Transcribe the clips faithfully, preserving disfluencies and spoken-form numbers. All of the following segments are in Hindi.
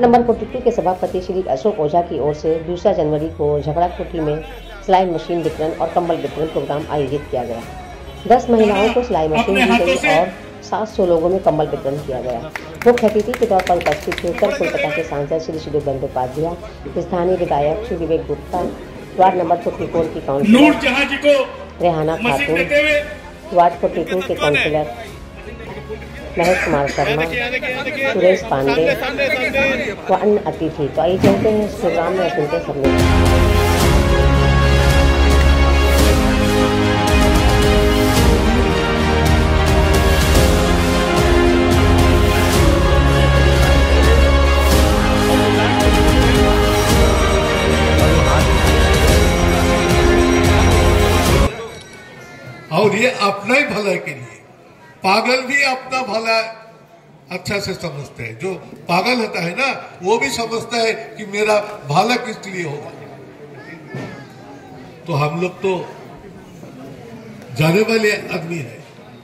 वार्ड नंबर बयालीस के सभापति श्री अशोक ओझा की ओर से दूसरा जनवरी को झगड़ा कोठी में सिलाई मशीन वितरण और कंबल वितरण प्रोग्राम आयोजित किया गया। दस महिलाओं को सिलाई मशीन दी गई और सात सौ लोगों में कंबल वितरण किया गया। मुख्य अतिथि के तौर पर उपस्थित होकर कोलकाता के सांसद श्री सुदीप बंदोपाध्याय, स्थानीय विधायक श्री विवेक गुप्ता, वार्ड नंबर चौवालीस की काउंसिलर रेहाना खातून, वार्ड बयालीस के काउंसिलर महेश कुमार शर्मा, सुरेश पांडे व अन्य अतिथि। तो आइए चलते हैं इस प्रोग्राम में सुनते सबने। और ये अपना ही भला के लिए, पागल भी अपना भला अच्छा से समझते हैं। जो पागल होता है ना, वो भी समझता है कि मेरा भला किस लिए होगा। तो हम लोग तो जाने वाले आदमी है।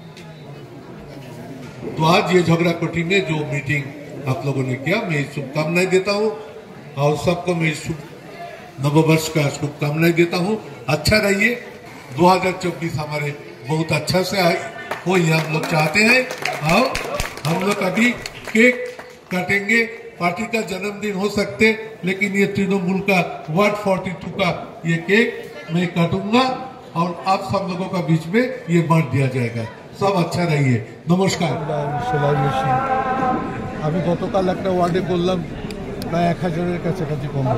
तो आज ये झगड़ा कोठी में जो मीटिंग आप लोगों ने किया, मैं शुभकामनाएं देता हूं और सबको मैं शुभ नववर्ष का शुभकामनाएं देता हूं। अच्छा रहिए। दो हज़ार चौबीस हमारे बहुत अच्छा से आए हो, ये हम लोग चाहते हैं। और हम लोग अभी केक काटेंगे। पार्टी का जन्मदिन हो सकते, लेकिन ये तृणमूल का वार्ड बयालीस का ये केक मैं काटूंगा और आप सब लोगों का बीच में ये बांट दिया जाएगा। सब अच्छा रहिए। नमस्कार। আমি গতকাল একটা ওয়ার্ডে করলাম, প্রায় এক হাজারের কাছাকাছি কম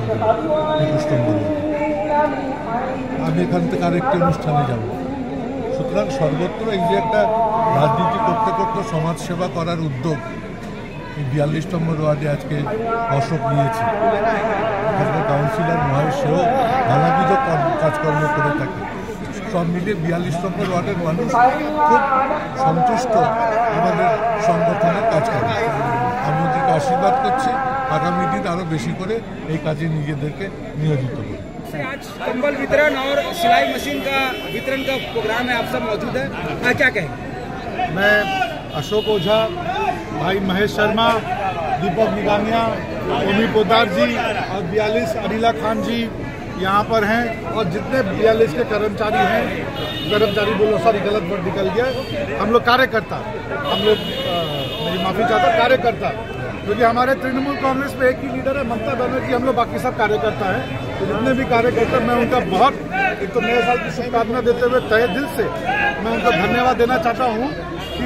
আমি এখান থেকে আরেকটি অনুষ্ঠানে যাব। সুতরাং সর্বত্র এই যে একটা রাজনীতি করতে করতে সমাজসেবা করার উদ্যোগ, এই বিয়াল্লিশ নম্বর ওয়ার্ডে আজকে অশোক নিয়েছে। এখানকার কাউন্সিলর মহেশ সেও নানাবিধ কাজকর্ম করে থাকে। সব মিলিয়ে বিয়াল্লিশ নম্বর ওয়ার্ডের মানুষ খুব সন্তুষ্ট আমাদের সংগঠনের কাজ করে। আমি ওদেরকে আশীর্বাদ করছি আগামী দিন আরও বেশি করে এই কাজে নিজেদেরকে নিয়োজিত করি। आज कंबल वितरण और सिलाई मशीन का वितरण का प्रोग्राम है, आप सब मौजूद है, आ, क्या कहें? मैं अशोक ओझा, भाई महेश शर्मा, दीपक निगामिया, ओमी पोदार जी और बयालीस अनिला खान जी यहाँ पर हैं और जितने बयालीस के कर्मचारी हैं, कर्मचारी बोलो सॉरी गलत वर्ड निकल गया, हम लोग कार्यकर्ता, हम लोग मेरी माफ़ी चाहता कार्यकर्ता, क्योंकि हमारे तृणमूल कांग्रेस में एक ही लीडर है ममता बनर्जी, हम लोग बाकी सब कार्यकर्ता हैं। तो जितने भी कार्यकर्ता, मैं उनका बहुत एक तो नए साल की शुभकामना देते हुए तहे दिल से मैं उनका धन्यवाद देना चाहता हूँ कि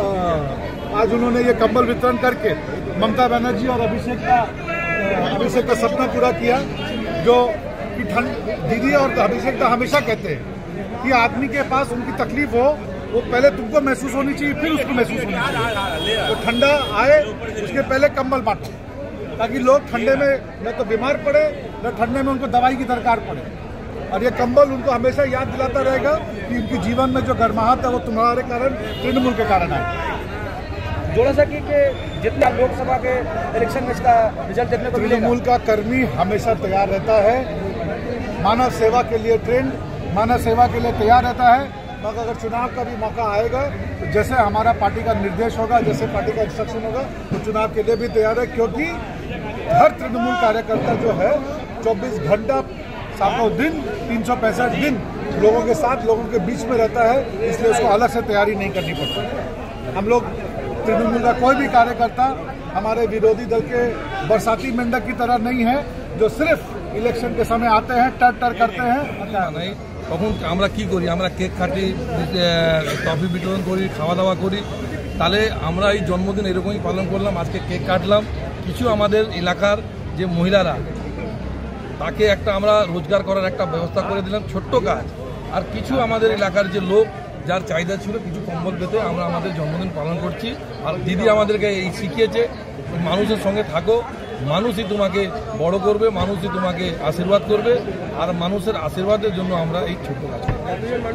आज उन्होंने ये कंबल वितरण करके ममता बनर्जी और अभिषेक का अभिषेक का सपना पूरा किया। जो कि ठंड दीदी और अभिषेक का हमेशा कहते हैं कि आदमी के पास उनकी तकलीफ हो, वो पहले तुमको महसूस होनी चाहिए, फिर उसको महसूस होनी चाहिए। तो ठंडा आए उसके पहले कंबल बांटो, ताकि लोग ठंडे में न तो बीमार पड़े, न ठंडे में उनको दवाई की दरकार पड़े। और ये कंबल उनको हमेशा याद दिलाता रहेगा कि उनके जीवन में जो गर्माहट है वो तुम्हारे कारण, तृणमूल के कारण है। जोड़ा सा कि जितना लोकसभा के इलेक्शन में इसका रिजल्ट देखने को मिलेगा। तृणमूल का कर्मी हमेशा तैयार रहता है, मानव सेवा के लिए ट्रेंड, मानव सेवा के लिए तैयार रहता है। मगर अगर चुनाव का भी मौका आएगा तो जैसे हमारा पार्टी का निर्देश होगा, जैसे पार्टी का इंस्ट्रक्शन होगा, तो चुनाव के लिए भी तैयार है। क्योंकि हर तृणमूल कार्यकर्ता जो है चौबीस घंटा सातों दिन तीन सौ पैंसठ दिन लोगों के साथ, लोगों के बीच में रहता है, इसलिए उसको अलग से तैयारी नहीं करनी पड़ती। हम लोग तृणमूल का कोई भी कार्यकर्ता हमारे विरोधी दल के बरसाती मेंढक की तरह नहीं है, जो सिर्फ इलेक्शन के समय आते हैं, टर टर करते हैं। नहीं তখন আমরা কি করি, আমরা কেক কাটি, ট্রফি বিতরণ করি, খাওয়া দাওয়া করি। তাহলে আমরা এই জন্মদিন এরকমই পালন করলাম। আজকে কেক কাটলাম। কিছু আমাদের এলাকার যে মহিলারা, তাকে একটা আমরা রোজগার করার একটা ব্যবস্থা করে দিলাম, ছোট্ট কাজ। আর কিছু আমাদের এলাকার যে লোক যার চাহিদা ছিল কিছু কম্বল পেতে আমরা আমাদের জন্মদিন পালন করছি। আর দিদি আমাদেরকে এই শিখিয়েছে, মানুষের সঙ্গে থাকো, মানুষই তোমাকে বড় করবে, মানুষই তোমাকে আশীর্বাদ করবে। আর মানুষের আশীর্বাদের জন্য আমরা এই ছোট্ট কাজ করি।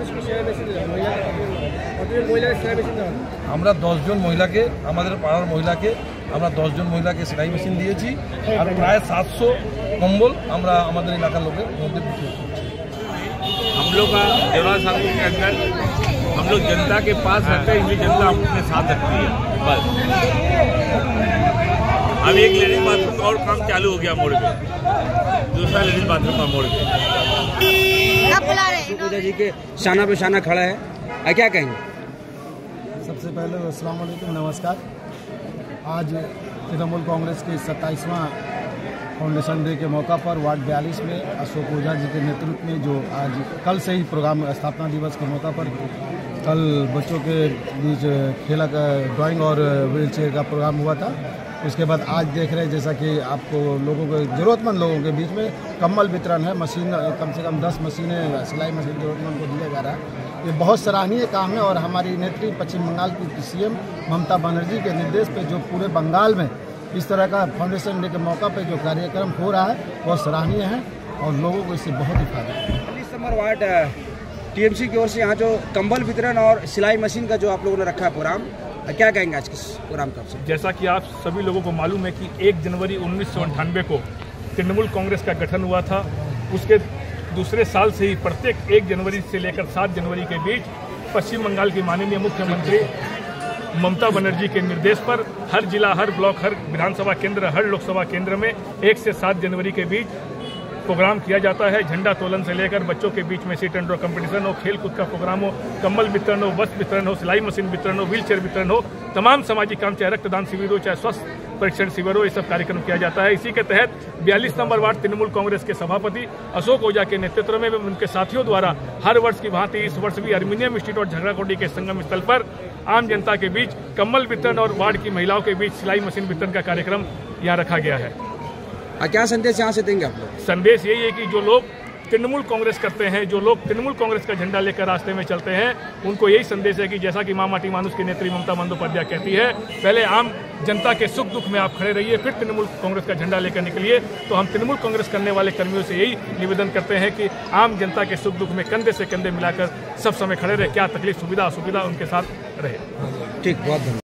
আমরা দশজন মহিলাকে, আমাদের পাড়ার মহিলাকে আমরা দশজন মহিলাকে সেলাই মেশিন দিয়েছি। আর প্রায় সাতশো কম্বল আমরা আমাদের এলাকার লোকের মধ্যে বিতরণ করছি। हम लोग का देवरा साहब के अंदर हम लोग जनता के पास रहते हैं, इसलिए जनता अपने साथ रखती है। बस अब एक लेडीज बाथरूम और काम चालू हो गया मोड़ पे, दूसरा लेडीज बाथरूम का मोड़ पे। अशोक ओझा जी के शाना पे शाना खड़ा है, क्या कहेंगे? सबसे पहले अस्सलाम वालेकुम, नमस्कार। आज तृणमूल कांग्रेस के सत्ताईसवां फाउंडेशन डे के मौका पर वार्ड बयालीस में अशोक ओझा जी के नेतृत्व में जो आज कल से ही प्रोग्राम स्थापना दिवस के मौका पर कल बच्चों के बीच खेला का ड्राइंग और व्हील चेयर का प्रोग्राम हुआ था। उसके बाद आज देख रहे हैं जैसा कि आपको लोगों के ज़रूरतमंद लोगों के बीच में कंबल वितरण है, मशीन कम से कम दस मशीनें सिलाई मशीन ज़रूरतमंद को दिया जा रहा है। ये बहुत सराहनीय काम है और हमारी नेत्री पश्चिम बंगाल की सीएम ममता बनर्जी के निर्देश पे जो पूरे बंगाल में इस तरह का फाउंडेशन डे के मौका पे जो कार्यक्रम हो रहा है बहुत सराहनीय है और लोगों को इससे बहुत ही फायदा है। चालीस नंबर वार्ड टीएमसी की ओर से यहाँ जो कंबल वितरण और सिलाई मशीन का जो आप लोगों ने रखा है प्रोग्राम, क्या कहेंगे आज किस प्रोग्राम का? जैसा कि आप सभी लोगों को मालूम है कि एक जनवरी उन्नीस सौ अंठानवे को तृणमूल कांग्रेस का गठन हुआ था। उसके दूसरे साल से ही प्रत्येक एक जनवरी से लेकर सात जनवरी के बीच पश्चिम बंगाल की माननीय मुख्यमंत्री ममता बनर्जी के निर्देश पर हर जिला, हर ब्लॉक, हर विधानसभा केंद्र, हर लोकसभा केंद्र में एक से सात जनवरी के बीच प्रोग्राम किया जाता है। झंडा तोलन से लेकर बच्चों के बीच में सीट एंड ड्रॉ कंपटीशन हो, खेल कूद का प्रोग्राम हो, कंबल वितरण हो, वस्त्र वितरण हो, सिलाई मशीन वितरण हो, व्हील चेयर वितरण हो, तमाम सामाजिक काम, चाहे रक्तदान शिविर हो, चाहे स्वास्थ्य परीक्षण शिविर हो, ये सब कार्यक्रम किया जाता है। इसी के तहत बयालीस नंबर वार्ड तृणमूल कांग्रेस के सभापति अशोक ओझा के नेतृत्व में उनके साथियों द्वारा हर वर्ष की भांति इस वर्ष भी अल्युमिनियम स्ट्रीट और झगड़ाकोटी के संगम स्थल पर आम जनता के बीच कंबल वितरण और वार्ड की महिलाओं के बीच सिलाई मशीन वितरण का कार्यक्रम यहाँ रखा गया है। क्या संदेश यहाँ से देंगे आप लोग? संदेश यही है कि जो लोग तृणमूल कांग्रेस करते हैं, जो लोग तृणमूल कांग्रेस का झंडा लेकर रास्ते में चलते हैं, उनको यही संदेश है कि जैसा कि माँ माटी मानुष की नेत्री ममता बंदोपाध्याय कहती है, पहले आम जनता के सुख दुख में आप खड़े रहिए, फिर तृणमूल कांग्रेस का झंडा लेकर निकलिए। तो हम तृणमूल कांग्रेस करने वाले कर्मियों से यही निवेदन करते हैं कि आम जनता के सुख दुख में कंधे से कंधे मिलाकर सब समय खड़े रहे, क्या तकलीफ, सुविधा असुविधा उनके साथ रहे। ठीक, बहुत धन्यवाद।